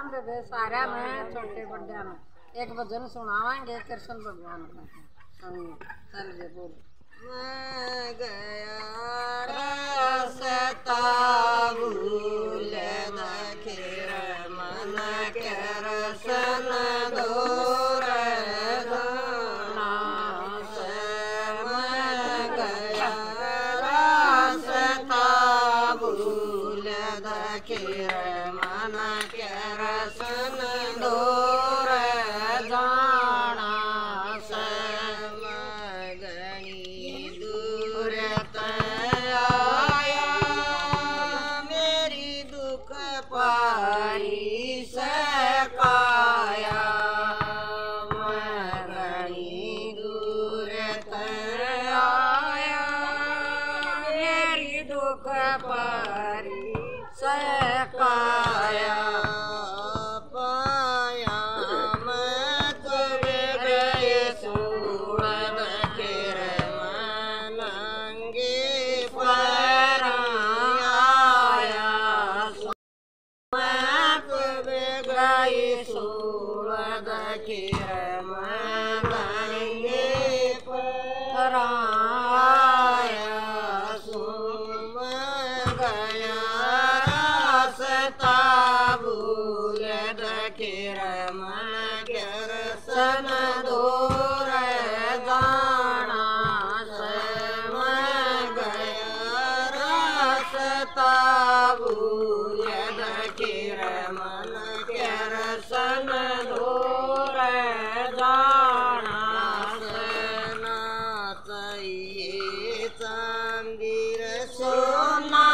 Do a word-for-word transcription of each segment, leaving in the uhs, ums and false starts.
आनंद दे सारा में छोटे बड़े में। एक भजन सुनावांगे कृष्ण भगवान का। चल जे बोल। मैं गया रास्ता भूल दखिर मन के रसन दूर जाना से। मैं गया रास्ता भूल दखिर मन के रसन दूर जाना से। पारी से काया मैं घनी दूर आया मेरी दुख पारी से काया। पाया मैं तुझे सूर दखिर मनंगे पर आया। सूर दखिर मनंगे पर आया। सुम गया रास्ता भूल दखिर मन के रसन दूर जाना से। मैं गया रास्ता भूल दखिर मन के रसन दूर जाना से। ना चाहिए चांदीर सोना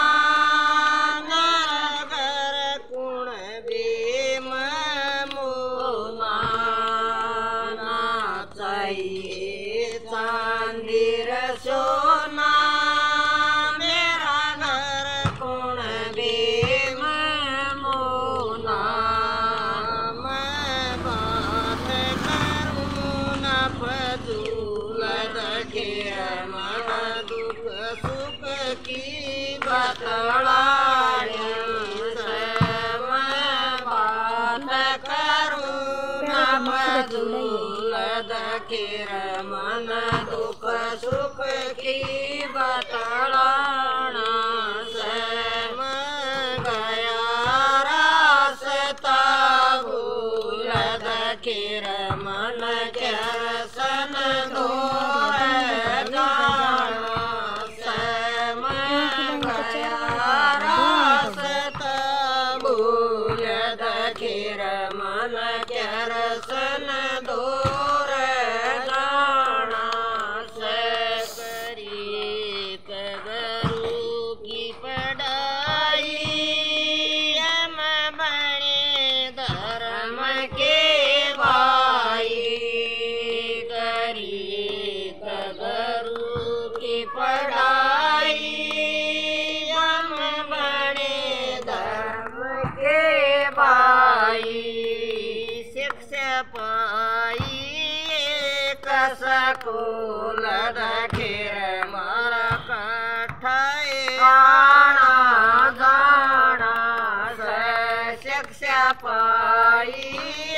नगर कुण भीम मोना। ना चाहिए चांदीर सोना मेरा घर कुण भीम मोना। मैं बात करूँ न फजूल दखिर मन दुख सुख की बतलानी से। मैं बात करूँ न फजूल दखिर मन दुख सुख की बतलाना से। मैं गया रास्ता भूल दखिर मन के रसन दूर जाना से। मैं गया रास्ता भूल दखिर मन के रसन दूर जाना से। करी कगरू की पढ़ाई हम बने धर्म के भाई। करी कगरू की पढ़ाई हम बने धर्म के भाई। शिक्षा पाई कसकूल दखिर मारा कठाए आना जाना से। शिक्षा पाई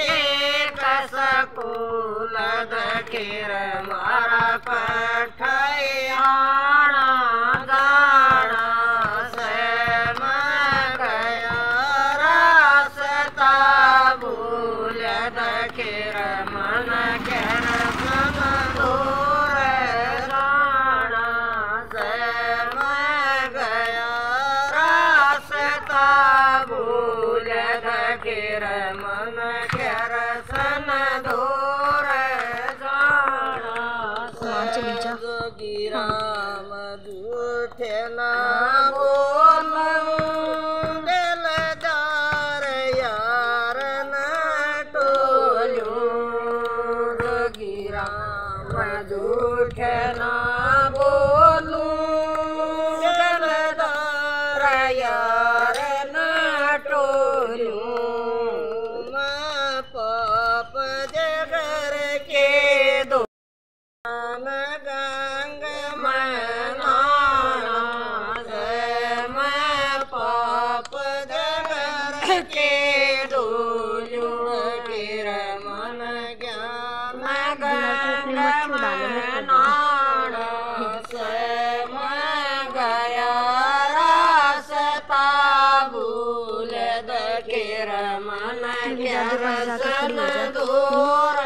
कसकूल दखिर मारा कठाए आना जाना से। मैं गया रास्ता भूल दखिर मन के रसन दूर जाना से। मैं गया रास्ता भूल दखिर मन के रसन दूर जाना से। जोगिराम झूठे ना बोलूं दिलदार यार न टोलूं। जोगिराम झूठे ना बोलूं दिलदार यार न टोलूं। मैं पाप जगर के दो गंग में नाना से। मैं पाप जगर के दो न दूर